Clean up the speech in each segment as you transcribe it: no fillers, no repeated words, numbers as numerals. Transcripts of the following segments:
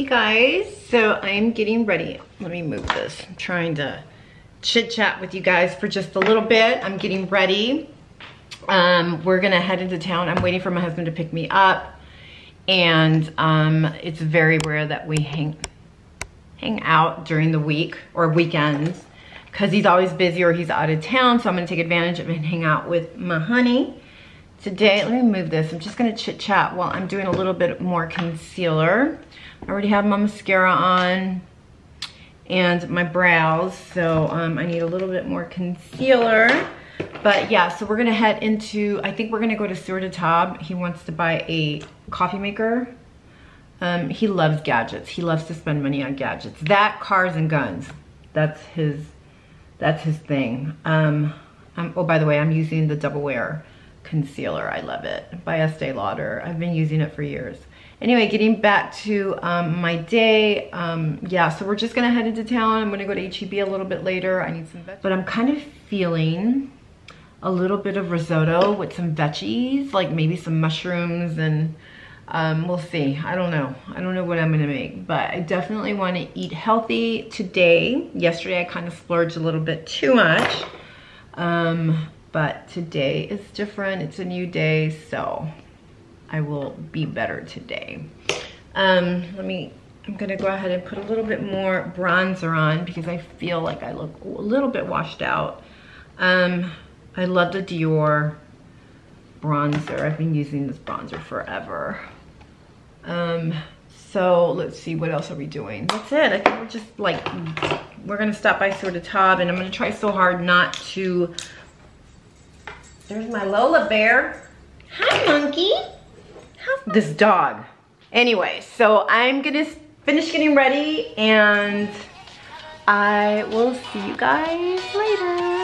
guys. So I'm getting ready. Let me move this. I'm trying to chit chat with you guys for just a little bit. I'm getting ready. We're gonna head into town. I'm waiting for my husband to pick me up. And it's very rare that we hang out during the week or weekends because he's always busy or he's out of town. So I'm gonna take advantage of it and hang out with my honey. Today, let me move this. I'm just gonna chit chat while I'm doing a little bit more concealer. I already have my mascara on and my brows, so I need a little bit more concealer. But yeah, so we're gonna head into, I think we're gonna go to Sur de Table. He wants to buy a coffee maker. He loves gadgets. He loves to spend money on gadgets. That, cars and guns. That's his thing. Oh, by the way, I'm using the Double Wear concealer. I love it, by Estee Lauder. I've been using it for years. Anyway, getting back to my day. Yeah, so we're just gonna head into town. I'm gonna go to H-E-B a little bit later. I need some veggies. But I'm kind of feeling a little bit of risotto with some veggies, like maybe some mushrooms, and we'll see. I don't know what I'm gonna make, but I definitely want to eat healthy today. Yesterday I kind of splurged a little bit too much, but today is different. It's a new day, so I will be better today. I'm gonna go ahead and put a little bit more bronzer on because I feel like I look a little bit washed out. I love the Dior bronzer. I've been using this bronzer forever. So let's see, what else are we doing? That's it. I think we're just like, we're gonna stop by Sur de Table, and I'm gonna try so hard not to. There's my Lola bear. Hi, monkey. This dog. Anyway, so I'm gonna finish getting ready and I will see you guys later.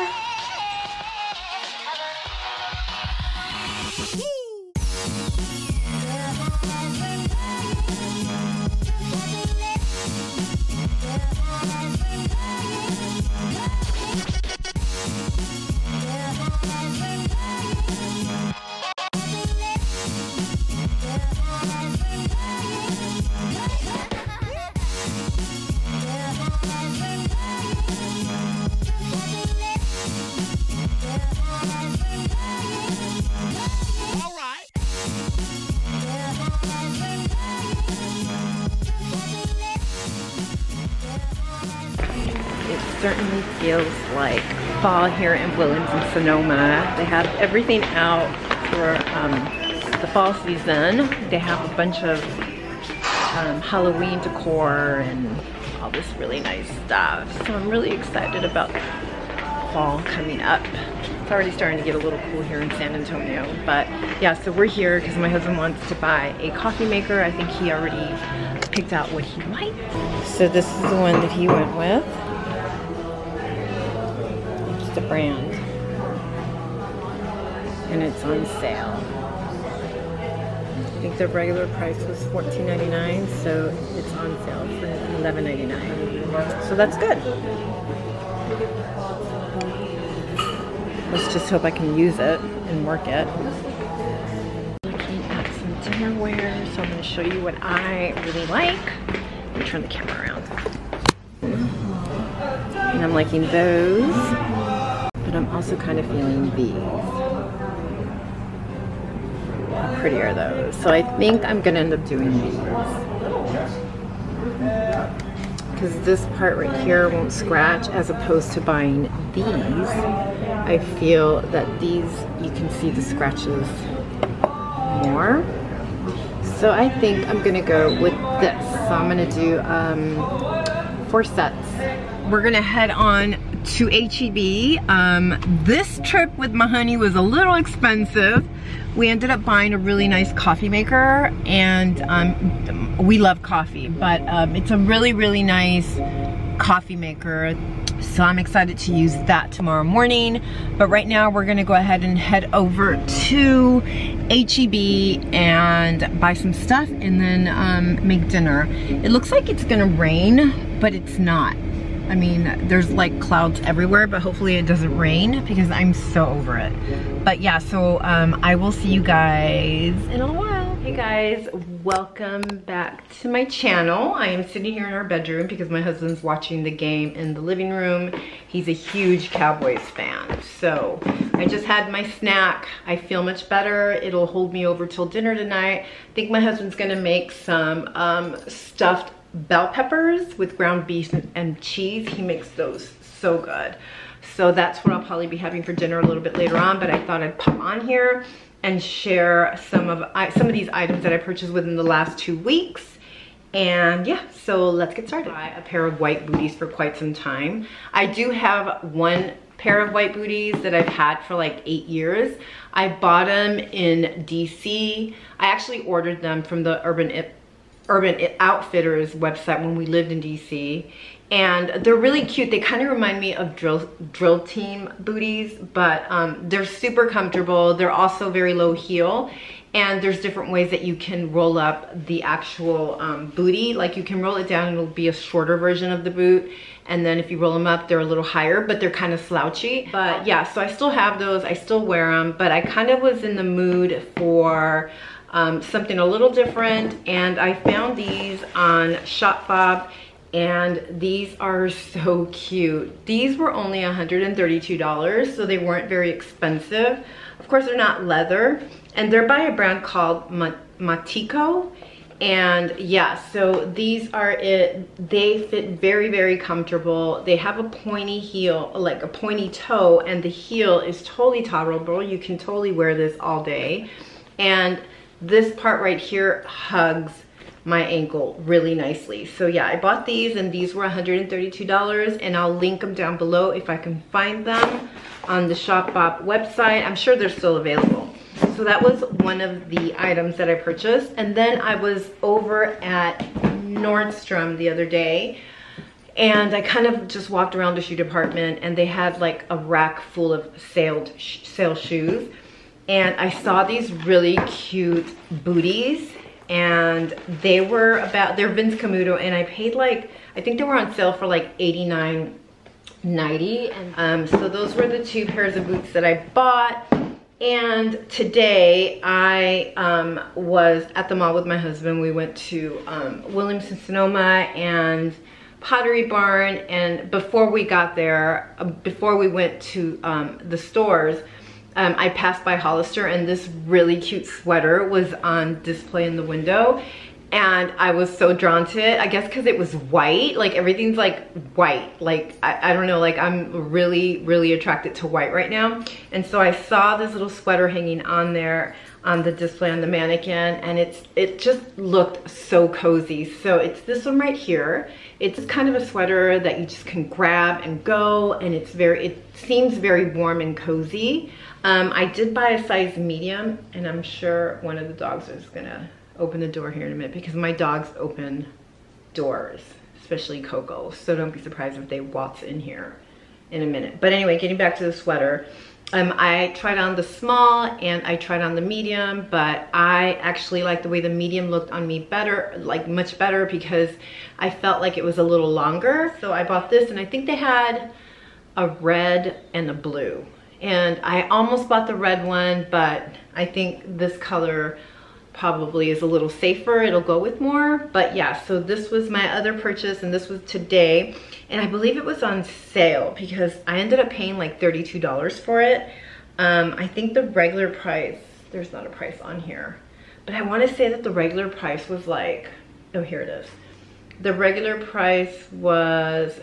Certainly feels like fall here in Williams and Sonoma. They have everything out for the fall season. They have a bunch of Halloween decor and all this really nice stuff. So I'm really excited about fall coming up. It's already starting to get a little cool here in San Antonio. But yeah, so we're here because my husband wants to buy a coffee maker. I think he already picked out what he liked. So this is the one that he went with. The brand, and it's on sale. I think the regular price was $14.99, so it's on sale for $11.99. So that's good. Let's just hope I can use it and work it. Looking at some dinnerware, so I'm going to show you what I really like. Let me turn the camera around. And I'm liking those. But I'm also kind of feeling these. How pretty are those? So I think I'm gonna end up doing these. Because this part right here won't scratch, as opposed to buying these. I feel that these, you can see the scratches more. So I think I'm gonna go with this. So I'm gonna do 4 sets. We're gonna head on to H-E-B. This trip with my honey was a little expensive. We ended up buying a really nice coffee maker, and we love coffee, but it's a really, really nice coffee maker. So I'm excited to use that tomorrow morning. But right now we're gonna go ahead and head over to H-E-B and buy some stuff and then make dinner. It looks like it's gonna rain, but it's not. I mean, there's like clouds everywhere, but hopefully it doesn't rain because I'm so over it. But yeah, so I will see you guys in a little while. Hey guys, welcome back to my channel. I am sitting here in our bedroom because my husband's watching the game in the living room. He's a huge Cowboys fan. So I just had my snack. I feel much better. It'll hold me over till dinner tonight. I think my husband's gonna make some stuffed bell peppers with ground beef and cheese. He makes those so good. So that's what I'll probably be having for dinner a little bit later on, but I thought I'd pop on here and share some of these items that I purchased within the last 2 weeks. And yeah, so let's get started. I buy a pair of white booties for quite some time. I do have one pair of white booties that I've had for like 8 years. I bought them in DC. I actually ordered them from the Urban Outfitters website when we lived in DC. And they're really cute. They kind of remind me of drill team booties, but they're super comfortable. They're also very low heel. And there's different ways that you can roll up the actual booty. Like you can roll it down and it'll be a shorter version of the boot. And then if you roll them up, they're a little higher, but they're kind of slouchy. But yeah, so I still have those. I still wear them, but I kind of was in the mood for something a little different. And I found these on Shopbop. And these are so cute. These were only $132, so they weren't very expensive. Of course, they're not leather, and they're by a brand called Matico. And yeah, so these are it. They fit very, very comfortable. They have a pointy heel, like a pointy toe, and the heel is totally tolerable. You can totally wear this all day. And this part right here hugs my ankle really nicely. So yeah, I bought these and these were $132, and I'll link them down below if I can find them on the Shopbop website. I'm sure they're still available. So that was one of the items that I purchased. And then I was over at Nordstrom the other day, and I kind of just walked around the shoe department, and they had like a rack full of sale shoes. And I saw these really cute booties, and they're Vince Camuto, and I paid like, I think they were on sale for like $89.90. And so those were the 2 pairs of boots that I bought. And today I was at the mall with my husband. We went to Williams-Sonoma and Pottery Barn, and before we got there, before we went to the stores, I passed by Hollister, and this really cute sweater was on display in the window, and I was so drawn to it. I guess because it was white, like everything's like white. Like, I don't know, like I'm really, really attracted to white right now. And so I saw this little sweater hanging on there on the display on the mannequin, and it just looked so cozy. So it's this one right here. It's kind of a sweater that you just can grab and go, and it seems very warm and cozy. I did buy a size medium, and I'm sure one of the dogs is gonna open the door here in a minute, because my dogs open doors, especially Coco. So don't be surprised if they waltz in here in a minute. But anyway, getting back to the sweater, I tried on the small and I tried on the medium, but I actually like the way the medium looked on me better, like much better, because I felt like it was a little longer. So I bought this, and I think they had a red and a blue. And I almost bought the red one, but I think this color probably is a little safer. It'll go with more. But yeah, so this was my other purchase, and this was today. And I believe it was on sale because I ended up paying like $32 for it. I think the regular price, there's not a price on here, but I want to say that the regular price was like, oh, here it is. The regular price was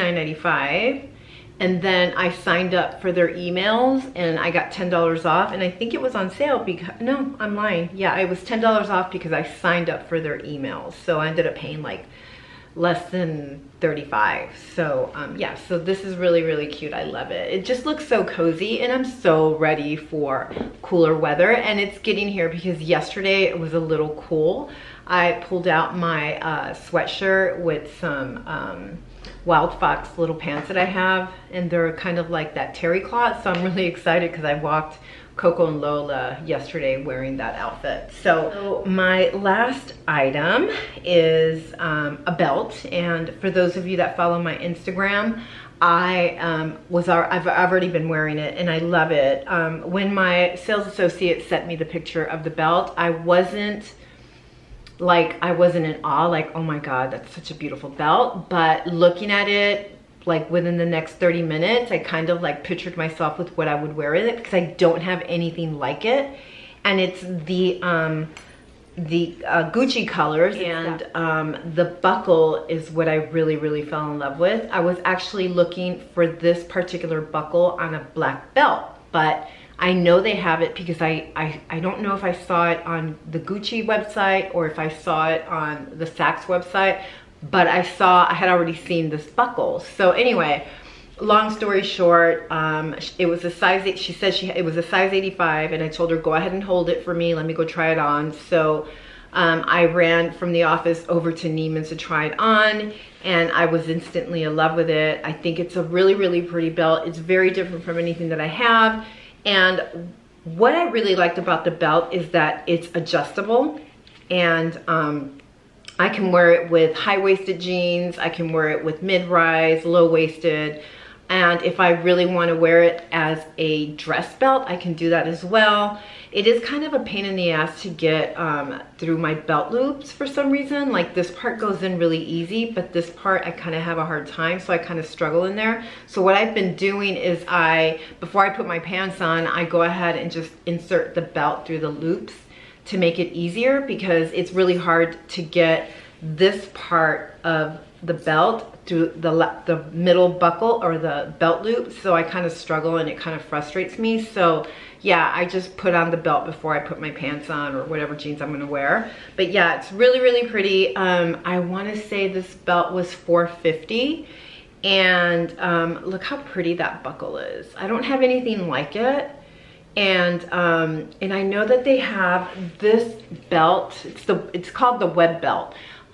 $39.95. And then I signed up for their emails, and I got $10 off. And I think it was on sale because, no, I'm lying. Yeah, it was $10 off because I signed up for their emails. So I ended up paying like less than $35. So yeah, so this is really, really cute. I love it. It just looks so cozy, and I'm so ready for cooler weather. And it's getting here because yesterday it was a little cool. I pulled out my sweatshirt with some Wild Fox little pants that I have, and they're kind of like that terry cloth. So I'm really excited because I walked Coco and Lola yesterday wearing that outfit. So my last item is a belt, and for those of you that follow my Instagram, I've already been wearing it and I love it. When my sales associate sent me the picture of the belt, I wasn't in awe, like, oh my God, that's such a beautiful belt. But looking at it, like within the next 30 minutes, I kind of like pictured myself with what I would wear with it, because I don't have anything like it. And it's the Gucci colors, and the buckle is what I really fell in love with. I was actually looking for this particular buckle on a black belt, but I know they have it because I don't know if I saw it on the Gucci website or if I saw it on the Saks website, but I had already seen this buckle. So anyway, long story short, it was a size 8. She said it was a size 85, and I told her, go ahead and hold it for me. Let me go try it on. So I ran from the office over to Neiman's to try it on, and I was instantly in love with it. I think it's a really pretty belt. It's very different from anything that I have. And what I really liked about the belt is that it's adjustable, and I can wear it with high-waisted jeans. I can wear it with mid-rise, low-waisted. And if I really want to wear it as a dress belt, I can do that as well. It is kind of a pain in the ass to get through my belt loops for some reason. Like, this part goes in really easy, but this part I kind of have a hard time, so I kind of struggle in there. So what I've been doing is before I put my pants on, I go ahead and just insert the belt through the loops to make it easier, because it's really hard to get this part of the belt through the middle buckle or the belt loop. So I kind of struggle, and it kind of frustrates me. So yeah, I just put on the belt before I put my pants on or whatever jeans I'm gonna wear. But yeah, it's really pretty. I want to say this belt was $450, and look how pretty that buckle is. I don't have anything like it. And I know that they have this belt. It's called the web belt.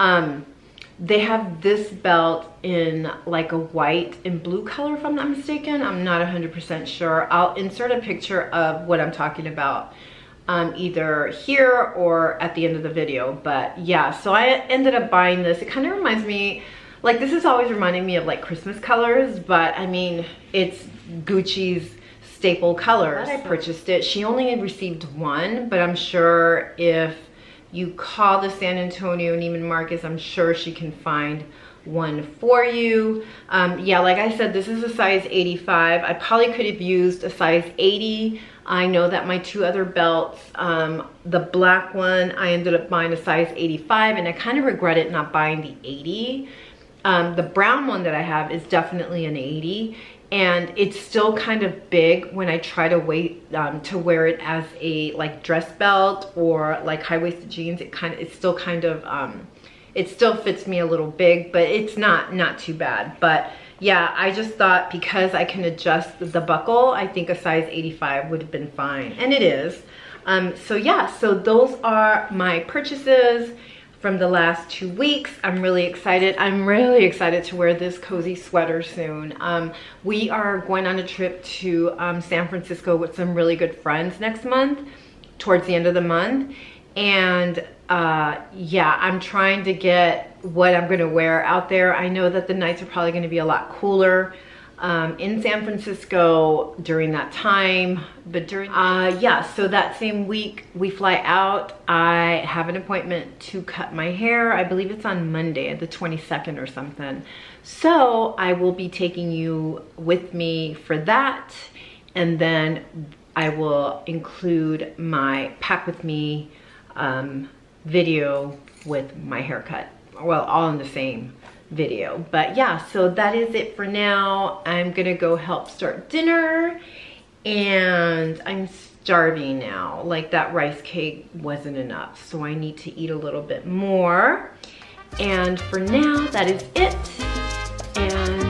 They have this belt in like a white and blue color, if I'm not mistaken. I'm not 100% sure. I'll insert a picture of what I'm talking about either here or at the end of the video. But yeah, so I ended up buying this. It kind of reminds me, like, this is always reminding me of like Christmas colors, but I mean, it's Gucci's staple colors. I purchased it. She only had received one, but I'm sure if you call the San Antonio Neiman Marcus, I'm sure she can find one for you. Yeah, like I said, this is a size 85. I probably could have used a size 80. I know that my two other belts, the black one, I ended up buying a size 85, and I kind of regret it not buying the 80. The brown one that I have is definitely an 80. And it's still kind of big when I try to wear it as a like dress belt or like high-waisted jeans. It still fits me a little big, but it's not too bad. But yeah, I just thought because I can adjust the buckle, I think a size 85 would have been fine, and it is. So yeah, so those are my purchases from the last 2 weeks. I'm really excited. I'm really excited to wear this cozy sweater soon. We are going on a trip to San Francisco with some really good friends next month, towards the end of the month. And yeah, I'm trying to get what I'm gonna wear out there. I know that the nights are probably gonna be a lot cooler in San Francisco during that time, but yeah, so that same week we fly out. I have an appointment to cut my hair. I believe it's on Monday, the 22nd or something. So I will be taking you with me for that, and then I will include my pack with me video with my haircut. Well, all in the same video. But yeah, so that is it for now. I'm gonna go help start dinner, and I'm starving now. Like, that rice cake wasn't enough, so I need to eat a little bit more. And for now, that is it. And